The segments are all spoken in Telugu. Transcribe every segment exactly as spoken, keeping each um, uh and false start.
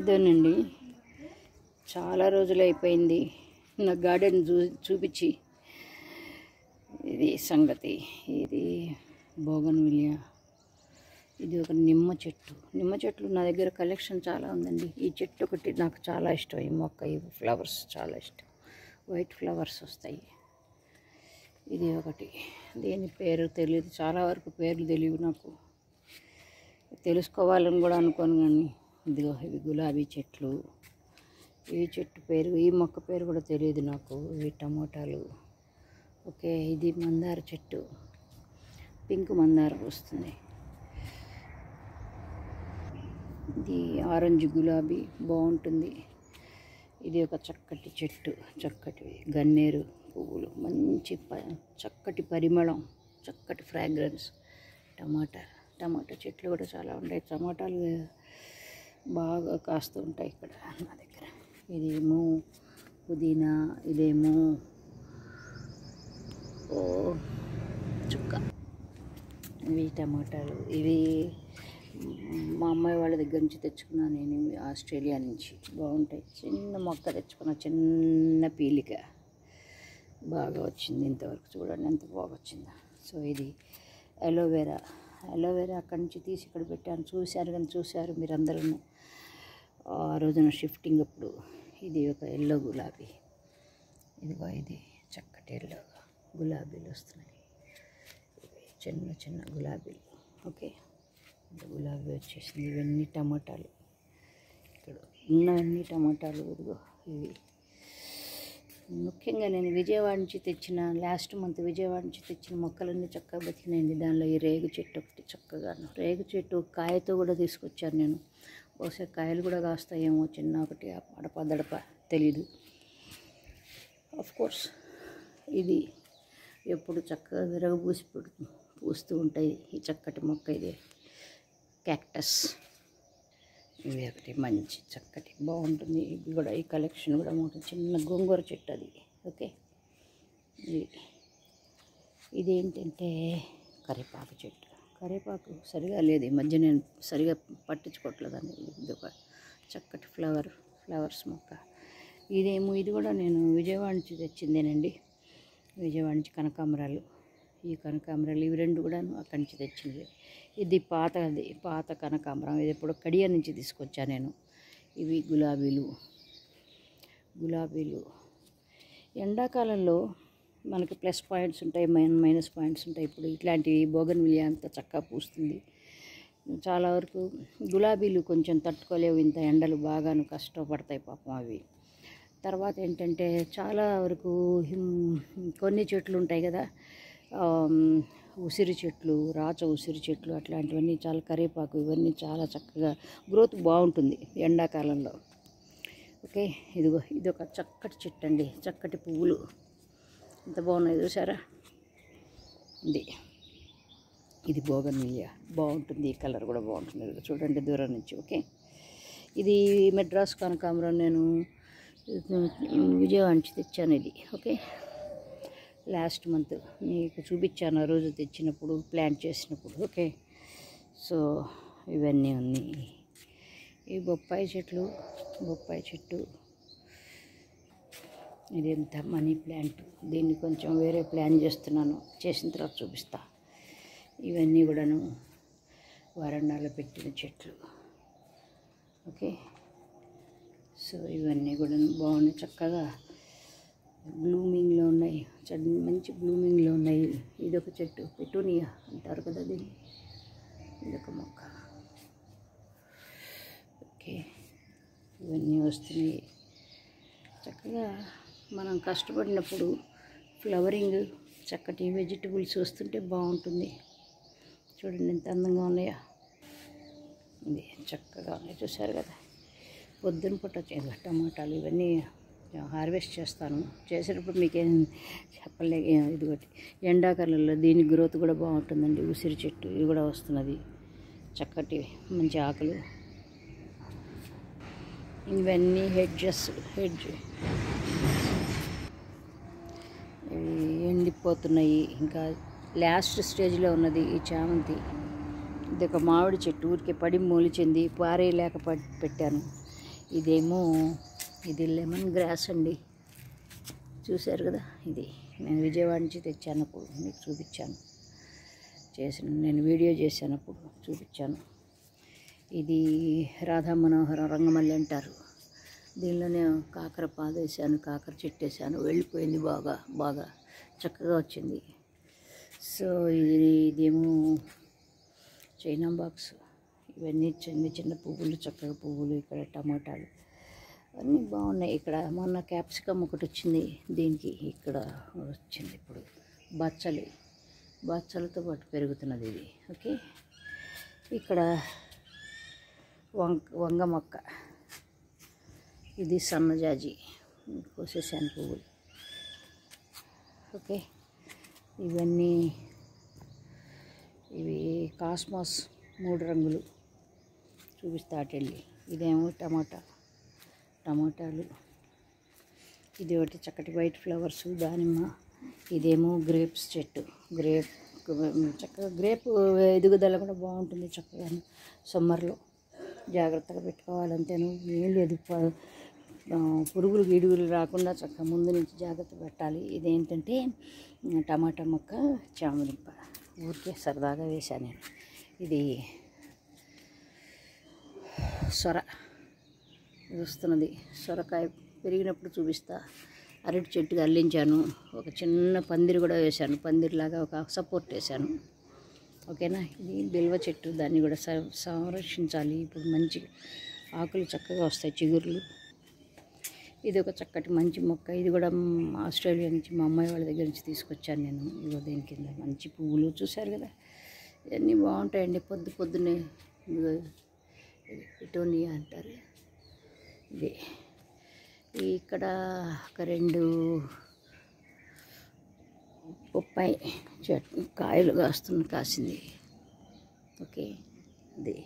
ఇదేనండి, చాలా రోజులు అయిపోయింది నా గార్డెన్ చూ చూపించి. ఇది సంగతి. ఇది బోగన్విలియా. ఇది ఒక నిమ్మ చెట్టు. నిమ్మ చెట్లు నా దగ్గర కలెక్షన్ చాలా ఉందండి. ఈ చెట్టు ఒకటి నాకు చాలా ఇష్టం. ఈ మొక్క, ఈ ఫ్లవర్స్ చాలా ఇష్టం. వైట్ ఫ్లవర్స్ వస్తాయి. ఇది ఒకటి. దీని పేరు తెలియదు, చాలా వరకు పేర్లు తెలియవు నాకు. తెలుసుకోవాలని కూడా అనుకోను. కానీ ఇదిగో ఇవి గులాబీ చెట్లు. ఈ చెట్టు పేరు, ఈ మొక్క పేరు కూడా తెలియదు నాకు. ఇవి టమోటాలు. ఓకే, ఇది మందార చెట్టు. పింక్ మందారం వస్తుంది. ఇది ఆరెంజ్ గులాబీ బాగుంటుంది. ఇది ఒక చక్కటి చెట్టు, చక్కటి గన్నేరు పువ్వులు, మంచి ప చక్కటి పరిమళం, చక్కటి ఫ్రాగ్రెన్స్. టమాటా టమాటా చెట్లు కూడా చాలా ఉంటాయి. టమాటాలు బాగా కాస్తూ ఉంటాయి ఇక్కడ నా దగ్గర. ఇదేమో పుదీనా, ఇదేమో ఓ చుక్క. ఇవి టమాటాలు. ఇవి మా అమ్మాయి వాళ్ళ దగ్గర నుంచి తెచ్చుకున్నాను నేను, ఆస్ట్రేలియా నుంచి. బాగుంటాయి. చిన్న మొక్క తెచ్చుకున్న, చిన్న పీలిక బాగా వచ్చింది. ఇంతవరకు చూడండి ఎంత బాగా వచ్చిందో. సో ఇది అలోవెరా. అలోవెరా అక్కడి నుంచి తీసి ఇక్కడ పెట్టాను. చూశారు కానీ చూశారు మీరందరూ ఆ రోజున షిఫ్టింగ్ అప్పుడు. ఇది ఒక ఎల్లో గులాబీ. ఇదిగో ఇది చక్కటి ఎల్లో గులాబీలు వస్తున్నాయి. చిన్న చిన్న గులాబీలు. ఓకే, గులాబీ వచ్చేసింది. ఇవన్నీ టమాటాలు. ఇక్కడ ఉన్నవన్నీ టమాటాలు. ఇదిగో ఇవి ముఖ్యంగా నేను విజయవాడ నుంచి తెచ్చిన, లాస్ట్ మంత్ విజయవాడ నుంచి తెచ్చిన మొక్కలన్నీ చక్కగా బతికినాయండి. దానిలో ఈ రేగు చెట్టు ఒకటి చక్కగాను. రేగు చెట్టు కాయతో కూడా తీసుకొచ్చాను నేను. బహుశా కాయలు కూడా కాస్తాయేమో, చిన్న ఒకటి అడప దడప తెలీదు. కోర్స్ ఇది ఎప్పుడు చక్కగా విరగబూసి పెడుతూ పూస్తూ ఉంటాయి. ఈ చక్కటి మొక్క ఇది క్యాక్టస్. ఇది ఒకటి మంచి చక్కటి బాగుంటుంది. ఇది కూడా, ఈ కలెక్షన్ కూడా బాగుంటుంది. చిన్న గోంగూర చెట్టు అది. ఓకే, ఇది ఇదేంటంటే కరివేపాకు చెట్టు. కరివేపాకు సరిగా లేదు ఈ మధ్య, నేను సరిగా పట్టించుకోవట్లేదండి. ఇది ఒక చక్కటి ఫ్లవర్ ఫ్లవర్స్ మొక్క. ఇదేమో, ఇది కూడా నేను విజయవాడ నుంచి తెచ్చిందేనండి. విజయవాడ నుంచి కనకాంబరాలు. ఈ కనకాంబరాలు ఇవి రెండు కూడా అక్కడి నుంచి తెచ్చినవి. ఇది పాతది, పాత కనకాంబరం. ఇది ఎప్పుడు కడియ నుంచి తీసుకొచ్చాను నేను. ఇవి గులాబీలు. గులాబీలు ఎండాకాలంలో మనకి ప్లస్ పాయింట్స్ ఉంటాయి, మైన్ మైనస్ పాయింట్స్ ఉంటాయి. ఇప్పుడు ఇట్లాంటివి బోగన్విలియా అంత చక్కగా పూస్తుంది. చాలా వరకు గులాబీలు కొంచెం తట్టుకోలేవు, ఇంత ఎండలు బాగాను కష్టపడతాయి పాపం అవి. తర్వాత ఏంటంటే చాలా వరకు కొన్ని చెట్లు ఉంటాయి కదా, ఉసిరి చెట్లు, రాచ ఉసిరి చెట్లు, అట్లాంటివన్నీ చాలా, కరివేపాకు ఇవన్నీ చాలా చక్కగా గ్రోత్ బాగుంటుంది ఎండాకాలంలో. ఓకే, ఇదిగో ఇది ఒక చక్కటి చెట్టు అండి. చక్కటి పువ్వులు ఎంత బాగున్నాయి చూసారా. ఇది ఇది బోగన్విలియా బాగుంటుంది. ఈ కలర్ కూడా బాగుంటుంది. ఇది చూడండి దూరం నుంచి. ఓకే, ఇది మెడ్రాస్ కనకాంబరం. నేను విజయవాడ నుంచి తెచ్చాను ఇది. ఓకే, లాస్ట్ మంత్ మీకు చూపించాను ఆ రోజు తెచ్చినప్పుడు, ప్లాంట్ చేసినప్పుడు. ఓకే, సో ఇవన్నీ ఉన్నాయి. ఈ బొప్పాయి చెట్లు, బొప్పాయి చెట్టు. ఇది ఎంత మనీ ప్లాంట్. దీన్ని కొంచెం వేరే ప్లాన్ చేస్తున్నాను, చేసిన తర్వాత చూపిస్తా. ఇవన్నీ కూడాను వరండాలో పెట్టిన చెట్లు. ఓకే, సో ఇవన్నీ కూడా బాగున్నాయి, చక్కగా బ్లూమింగ్లో ఉన్నాయి. మంచి బ్లూమింగ్లో ఉన్నాయి. ఇదొక చెట్టు, పెటూనియా అంటారు కదా దీన్ని. ఇదొక మొక్క. ఓకే, ఇవన్నీ వస్తున్నాయి. చక్కగా మనం కష్టపడినప్పుడు ఫ్లవరింగ్, చక్కటి వెజిటబుల్స్ వస్తుంటే బాగుంటుంది. చూడండి ఎంత అందంగా ఉన్నాయో. ఇది చక్కగా ఉన్నాయి, చూసారు కదా. పొద్దున పూట టమాటాలు ఇవన్నీ హార్వెస్ట్ చేస్తాను. చేసేటప్పుడు మీకేం చెప్పలే. ఇది ఒకటి ఎండాకాలంలో దీని గ్రోత్ కూడా బాగుంటుందండి. ఉసిరి చెట్టు ఇది కూడా వస్తున్నది, చక్కటి మంచి ఆకులు. ఇవన్నీ హెడ్జెస్. హెడ్జ్ ఇవి ఎండిపోతున్నాయి. ఇంకా లాస్ట్ స్టేజ్లో ఉన్నది ఈ చామంతి. ఇది ఒక మామిడి చెట్టు, ఊరికే పడి మొలిచింది, పారేయలేక పెట్టాను. ఇదేమో ఇది లెమన్ గ్రాస్ అండి, చూశారు కదా. ఇది నేను విజయవాడ నుంచి తెచ్చానప్పుడు మీకు చూపించాను, చేసిన నేను వీడియో చేశానప్పుడు చూపించాను. ఇది రాధా మనోహరం రంగమల్లి అంటారు. దీనిలోనే కాకర పాదు వేసాను, కాకర చెట్టు వేసాను, వెళ్ళిపోయింది బాగా బాగా చక్కగా వచ్చింది. సో ఇది ఇదేమో చైనా బాక్స్. ఇవన్నీ చిన్న చిన్న పువ్వులు, చక్కగా పువ్వులు. ఇక్కడ టమాటాలు అన్నీ బాగున్నాయి. ఇక్కడ మొన్న క్యాప్సికమ్ ఒకటి వచ్చింది దీనికి, ఇక్కడ వచ్చింది ఇప్పుడు బచ్చలి, బచ్చలతో పాటు పెరుగుతున్నది ఇది. ఓకే, ఇక్కడ వంగ వంగ మొక్క, ఇది సన్నజాజి కోసేసాను పువ్వులు. ఓకే, ఇవన్నీ ఇవి కాస్మాస్ మూడు రంగులు చూపిస్తా అటెళ్ళి. ఇదేమో టమాటా టమాటాలు, ఇది ఒకటి చక్కటి వైట్ ఫ్లవర్స్ దానిమ్మ. ఇదేమో గ్రేప్స్ చెట్టు, గ్రేప్ చక్కగా గ్రేప్ ఎదుగుదల కూడా బాగుంటుంది చక్కగా. సమ్మర్లో జాగ్రత్తగా పెట్టుకోవాలంతేను, ఏం లేదు పురుగులు గిడుగులు రాకుండా చక్కగా ముందు నుంచి జాగ్రత్త పెట్టాలి. ఇదేంటంటే టమాటా మొక్క, చామదుంప ఊరికే సరదాగా వేశాను నేను. ఇది సొర వస్తున్నది, సొరకాయ పెరిగినప్పుడు చూపిస్తా. అరటి చెట్టుగా అల్లించాను, ఒక చిన్న పందిరి కూడా వేశాను, పందిరిలాగా ఒక సపోర్ట్ వేశాను. ఓకేనా, ఇది బిల్వ చెట్టు, దాన్ని కూడా సంరక్షించాలి. ఇప్పుడు మంచి ఆకులు చక్కగా వస్తాయి, చిగుర్లు. ఇది ఒక చక్కటి మంచి మొక్క, ఇది కూడా ఆస్ట్రేలియా నుంచి మా అమ్మాయి వాళ్ళ దగ్గర నుంచి తీసుకొచ్చాను నేను. ఇదిగో దీని కింద మంచి పువ్వులు చూశారు కదా, ఇవన్నీ బాగుంటాయండి. పొద్దు పొద్దున్నే పిటోనియా అంటారు. ఇది ఇక్కడ ఒక రెండు బొప్పాయి చెట్టు కాయలు కాస్తున్న కాసింది. ఓకే, అది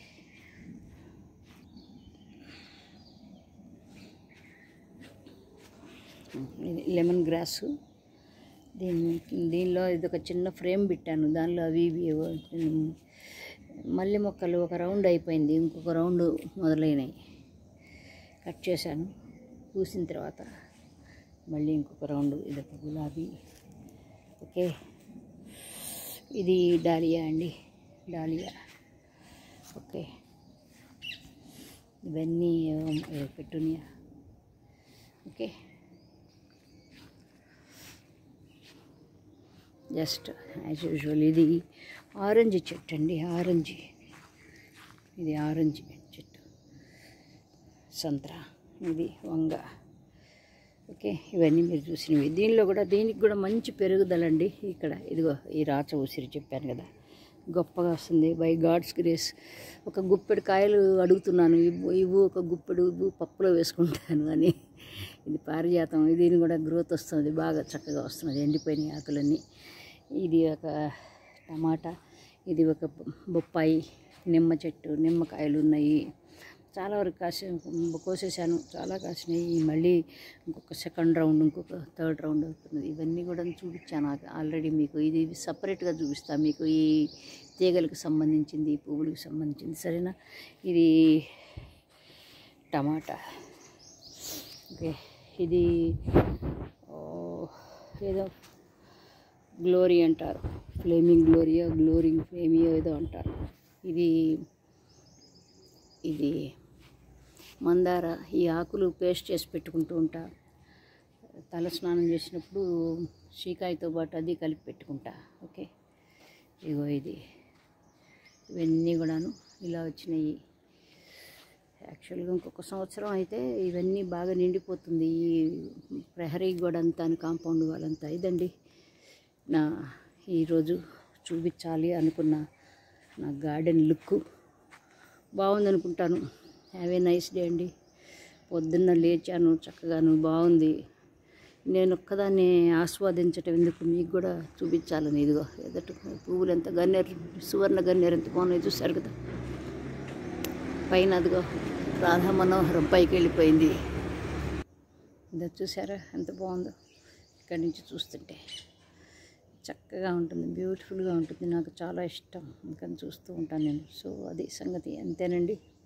ఇది లెమన్ గ్రాసు. దీన్ని దీనిలో ఇది ఒక చిన్న ఫ్రేమ్ పెట్టాను, దానిలో అవి ఇవి మల్లె మొక్కలు ఒక రౌండ్ అయిపోయింది, ఇంకొక రౌండ్ మొదలైనవి. కట్ చేశాను, పూసిన తర్వాత మళ్ళీ ఇంకొక రౌండ్. ఇది ఒక గులాబీ. ఓకే, ఇది డాలియా అండి, డాలియా. ఓకే, ఇవన్నీ petunia. Okay, just as usual. ఇది ఆరెంజ్ చెట్టు అండి, ఆరెంజ్. ఇది ఆరెంజ్ చెట్టు, సంత్రా, ఇది వంగ. ఓకే, ఇవన్నీ మీరు చూసినవి. దీనిలో కూడా దీనికి కూడా మంచి పెరుగుదలండి. ఇక్కడ ఇదిగో ఈ రాచ ఉసిరి చెప్పాను కదా, గొప్పగా వస్తుంది బై గాడ్స్ గ్రేస్. ఒక గుప్పెడు కాయలు అడుగుతున్నాను, ఇవ్వు ఇవ్వు ఒక గుప్పెడు ఇవ్వు, పప్పులో వేసుకుంటాను అని. ఇది పారిజాతం, దీని కూడా గ్రోత్ వస్తుంది, బాగా చక్కగా వస్తున్నది. ఎండిపోయిన ఆకులన్నీ. ఇది ఒక టమాటా, ఇది ఒక బొప్పాయి, నిమ్మ చెట్టు, నిమ్మకాయలు ఉన్నాయి. చాలా వరకు కాసి కోసేసాను, చాలా కాసినాయి. మళ్ళీ ఇంకొక సెకండ్ రౌండ్, ఇంకొక థర్డ్ రౌండ్ అవుతున్నది. ఇవన్నీ కూడా చూపించాను ఆల్రెడీ మీకు. ఇది సపరేట్గా చూపిస్తాను మీకు, ఈ తీగలకు సంబంధించింది, ఈ పువ్వులకు సంబంధించింది. సరేనా, ఇది టమాటా. ఓకే, ఇది ఏదో గ్లోరీ అంటారు, ఫ్లేమింగ్ గ్లోరియా, గ్లోరింగ్ ఫ్లేమియో ఏదో అంటారు. ఇది ఇది మందార. ఈ ఆకులు పేస్ట్ చేసి పెట్టుకుంటూ ఉంటా, తల స్నానం చేసినప్పుడు షీకాయతో పాటు అది కలిపి పెట్టుకుంటా. ఓకే, ఇగో ఇది, ఇవన్నీ కూడాను ఇలా వచ్చినాయి. యాక్చువల్గా ఇంకొక సంవత్సరం అయితే ఇవన్నీ బాగా నిండిపోతుంది, ఈ ప్రహరీ గోడ అంతా, కాంపౌండ్ వాళ్ళంతా. ఇదండి నా ఈరోజు చూపించాలి అనుకున్న నా గార్డెన్ లుక్. బాగుందనుకుంటాను. హ్యావ్ ఏ నైస్ డే అండి. పొద్దున్న లేచాను, చక్కగాను బాగుంది. నేను ఒక్కదాన్ని ఆస్వాదించటం ఎందుకు, మీకు కూడా చూపించాలని. ఇదిగో ఎదట పువ్వులు ఎంత గన్నేరు, సువర్ణ గన్నేరు ఎంత బాగున్నాయి చూశారు కదా. పైన అదిగో రాధా మనోహరం పైకి వెళ్ళిపోయింది. ఇదో చూసారా ఎంత బాగుందో. ఇక్కడి నుంచి చూస్తుంటే చక్కగా ఉంటుంది, బ్యూటిఫుల్గా ఉంటుంది. నాకు చాలా ఇష్టం, ఇంకా చూస్తూ ఉంటాను నేను. సో అది సంగతి, అంతేనండి.